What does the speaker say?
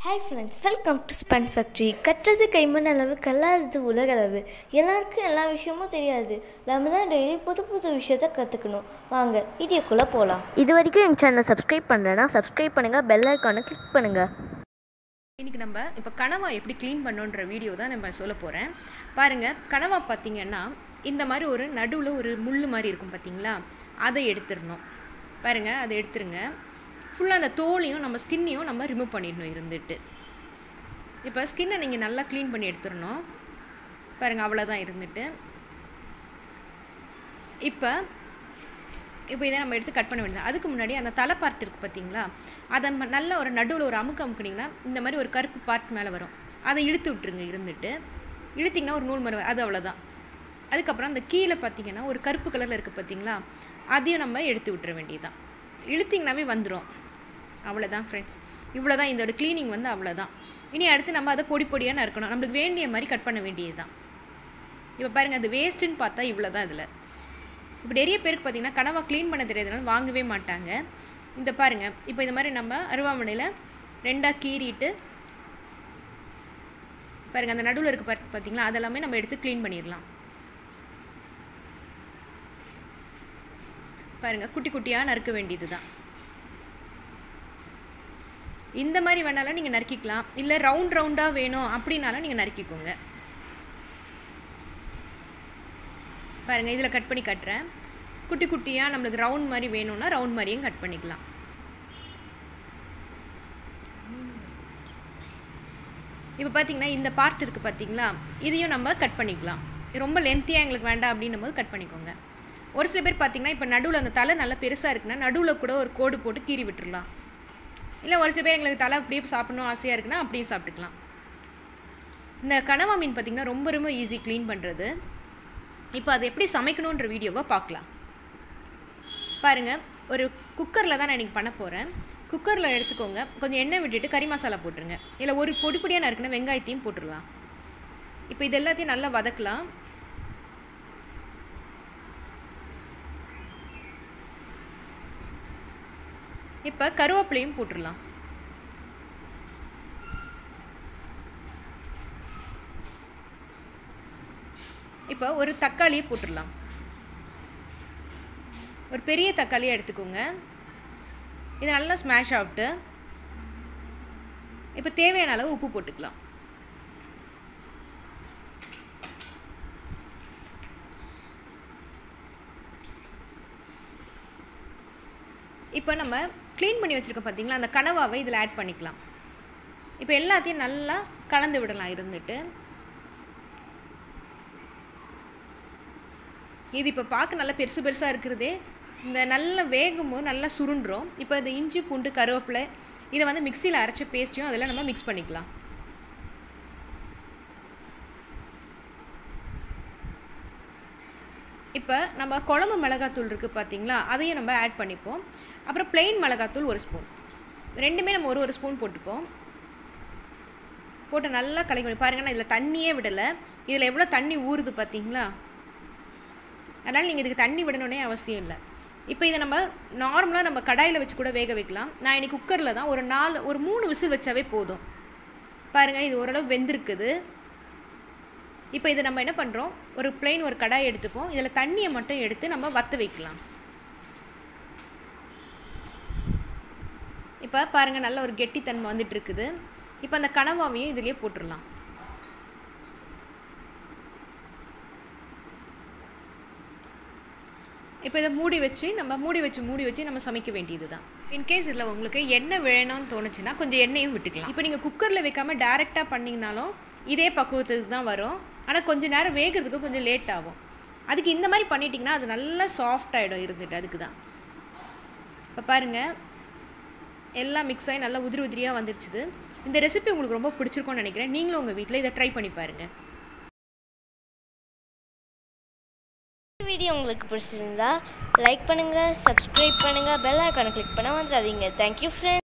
Hi friends, welcome to spanfactory. கற்றது கைமண் அளவு கல்லாதது உலகளவு. எல்லாருக்கும் எல்லா விஷயமும் தெரியாது. நாம தான் டெய்லி புது புது விஷயத்தை கற்றுக்கணும். வாங்க வீடியோக்குள்ளே போகலாம். இது வரைக்கும் எங்கள் சேனலை சப்ஸ்கிரைப் பண்ணலைன்னா சப்ஸ்கிரைப் பண்ணுங்கள், பெல் ஐக்கானை கிளிக் பண்ணுங்கள். இன்றைக்கி நம்ம இப்போ கனவா எப்படி க்ளீன் பண்ணுன்ற வீடியோ தான் நம்ம சொல்ல போகிறேன். பாருங்கள், கனவா பார்த்திங்கன்னா இந்த மாதிரி ஒரு நடுவில் ஒரு முள் மாதிரி இருக்கும் பார்த்திங்களா, அதை எடுத்துடணும். பாருங்கள், அதை எடுத்துருங்க. ஃபுல்லாக அந்த தோலையும் நம்ம ஸ்கின்னையும் நம்ம ரிமூவ் பண்ணிடணும் இருந்துட்டு. இப்போ ஸ்கின்னை நீங்கள் நல்லா க்ளீன் பண்ணி எடுத்துடணும். பாருங்கள், அவ்வளோதான் இருந்துட்டு. இப்போ இதை நம்ம எடுத்து கட் பண்ண வேண்டியது. அதுக்கு முன்னாடி அந்த தலை பார்ட் இருக்குது பார்த்தீங்களா, அதை நல்லா ஒரு நடுவில் ஒரு அமுக்குனிங்கன்னா இந்த மாதிரி ஒரு கருப்பு பார்ட் மேலே வரும். அதை இழுத்து விட்டுருங்க இருந்துட்டு. இழுத்திங்கன்னா ஒரு நூல் மரம், அது அவ்வளோதான். அதுக்கப்புறம் அந்த கீழே பார்த்திங்கன்னா ஒரு கருப்பு கலரில் இருக்குது பார்த்தீங்களா, அதையும் நம்ம எடுத்து விட்டுற வேண்டியதுதான். இழுத்திங்கனாவே வந்துடும். அவ்வளோதான் ஃப்ரெண்ட்ஸ், இவ்வளோ தான் இதோட க்ளீனிங் வந்து அவ்வளோதான். இனி அடுத்து நம்ம அதை பொடி பொடியாக நறுக்கணும். நம்மளுக்கு வேண்டிய மாதிரி கட் பண்ண வேண்டியது தான். இப்போ பாருங்கள், அது வேஸ்ட்டுன்னு பார்த்தா இவ்வளோ தான் இதில். இப்போ நிறைய பேருக்கு பார்த்திங்கன்னா கனவா க்ளீன் பண்ண தெரியாதனால வாங்கவே மாட்டாங்க. இந்த பாருங்கள், இப்போ இது மாதிரி நம்ம அருவாமனையில் ரெண்டாக கீறிட்டு பாருங்கள், அந்த நடுவில் இருக்க பார்த்திங்களா, அதெல்லாமே நம்ம எடுத்து க்ளீன் பண்ணிடலாம். பாருங்கள், குட்டி குட்டியாக நறுக்க வேண்டியது தான். இந்த மாதிரி வேணாலும் நீங்கள் நறுக்கிக்கலாம், இல்லை ரவுண்ட் ரவுண்டாக வேணும் அப்படின்னாலும் நீங்கள் நறுக்கிக்கோங்க. பாருங்கள், இதில் கட் பண்ணி கட்டுறேன். குட்டி குட்டியாக நம்மளுக்கு ரவுண்ட் மாதிரி வேணும்னா ரவுண்ட் மாதிரியும் கட் பண்ணிக்கலாம். இப்போ பார்த்தீங்கன்னா இந்த பார்ட் இருக்குது பார்த்தீங்களா, இதையும் நம்ம கட் பண்ணிக்கலாம். ரொம்ப லென்த்தியாக எங்களுக்கு வேண்டாம் அப்படின்னும் போது கட் பண்ணிக்கோங்க. ஒரு சில பேர் பார்த்திங்கன்னா இப்போ நடுவில் அந்த தலை நல்லா பெருசாக இருக்குன்னா நடுவில் கூட ஒரு கோடு போட்டு கீறி விட்டுடலாம். இல்லை ஒரு சில பேர் எங்களுக்கு தலை அப்படியே சாப்பிடணும் ஆசையாக இருக்குன்னா அப்படியே சாப்பிட்டுக்கலாம். இந்த கனவா மீன் பார்த்திங்கன்னா ரொம்ப ரொம்ப ஈஸி க்ளீன் பண்ணுறது. இப்போ அதை எப்படி சமைக்கணுன்ற வீடியோவை பார்க்கலாம். பாருங்கள், ஒரு குக்கரில் தான் நான் இன்றைக்கி பண்ண போகிறேன். குக்கரில் எடுத்துக்கோங்க, கொஞ்சம் எண்ணெய் விட்டுட்டு கறி மசாலா போட்டுருங்க. இல்லை ஒரு பொடி பொடியாக நறுக்குன்னா வெங்காயத்தையும் போட்டுடலாம். இப்போ இது எல்லாத்தையும் நல்லா வதக்கலாம். இப்போ கருவேப்பிலையும் போட்டுடலாம். இப்போ ஒரு தக்காளியை போட்டுடலாம். ஒரு பெரிய தக்காளியை எடுத்துக்கோங்க. இதை நல்லா ஸ்மாஷ் ஆகிட்டு இப்போ தேவையான அளவு உப்பு போட்டுக்கலாம். இப்போ நம்ம க்ளீன் பண்ணி வச்சுருக்கோம் பார்த்தீங்களா, அந்த கனவாவை இதில் ஆட் பண்ணிக்கலாம். இப்போ எல்லாத்தையும் நல்லா கலந்து விடலாம் இருந்துட்டு. இது இப்போ பார்க்க நல்லா பெருசு பெருசாக இருக்கிறதே இந்த நல்ல வேகும்போது நல்லா சுருண்டுரும். இப்போ இந்த இஞ்சி பூண்டு கருவேப்பிலை இதை வந்து மிக்சியில் அரைச்ச பேஸ்ட்டையும் அதெல்லாம் நம்ம மிக்ஸ் பண்ணிக்கலாம். இப்போ நம்ம குழம்பு மிளகாத்தூள் இருக்குது பார்த்தீங்களா, அதையும் நம்ம ஆட் பண்ணிப்போம். அப்புறம் பிளெயின் மிளகாத்தூள் ஒரு ஸ்பூன், ரெண்டுமே நம்ம ஒரு ஸ்பூன் போட்டுப்போம். போட்டு நல்லா கலக்கி பாருங்கள். நான் இதில் தண்ணியே விடலை. இதில் எவ்வளோ தண்ணி ஊறுது பார்த்தீங்களா, அதனால் நீங்கள் இதுக்கு தண்ணி விடணுன்னே அவசியம் இல்லை. இப்போ இதை நம்ம நார்மலாக நம்ம கடாயில் வச்சு கூட வேக வைக்கலாம். நான் இன்றைக்கி குக்கரில் தான் ஒரு 3 விசில் வச்சாவே போதும். பாருங்கள், இது ஓரளவு வெந்திருக்குது. இப்போ இதை நம்ம என்ன பண்ணுறோம், ஒரு கடாய் எடுத்துப்போம். இதில் தண்ணியை மட்டும் எடுத்து நம்ம வற்ற வைக்கலாம். இப்போ பாருங்கள், நல்ல ஒரு கெட்டித்தன்மை வந்துட்டுருக்குது. இப்போ அந்த கனவாவையும் இதிலே போட்டுடலாம். இப்போ இதை மூடி வச்சு நம்ம சமைக்க வேண்டியது தான். இன்கேஸ் இதில் உங்களுக்கு எண்ணெய் வேணும்னு தோணுச்சுன்னா கொஞ்சம் எண்ணெயும் விட்டுக்கலாம். இப்போ நீங்கள் குக்கரில் வைக்காமல் டேரெக்டாக பண்ணிங்கனாலும் இதே பக்குவத்துக்கு தான் வரும். ஆனால் கொஞ்சம் நேரம் வேகிறதுக்கு கொஞ்சம் லேட் ஆகும். அதுக்கு இந்த மாதிரி பண்ணிட்டிங்கன்னா அது நல்லா சாஃப்ட் ஆகிடும் இருந்துட்டு. அதுக்கு தான். இப்போ பாருங்கள், எல்லாம் மிக்ஸ் ஆகி நல்லா உதிரி உதிரியாக வந்துடுச்சுது. இந்த ரெசிபி உங்களுக்கு ரொம்ப பிடிச்சிருக்கும்னு நினைக்கிறேன். நீங்களும் உங்கள் வீட்டில் இதை ட்ரை பண்ணி பாருங்கள். வீடியோ உங்களுக்கு பிடிச்சிருந்தா லைக் பண்ணுங்கள், சப்ஸ்கிரைப் பண்ணுங்கள், பெல் ஐக்கானை கிளிக் பண்ண வந்துடாதீங்க. Thank you friends.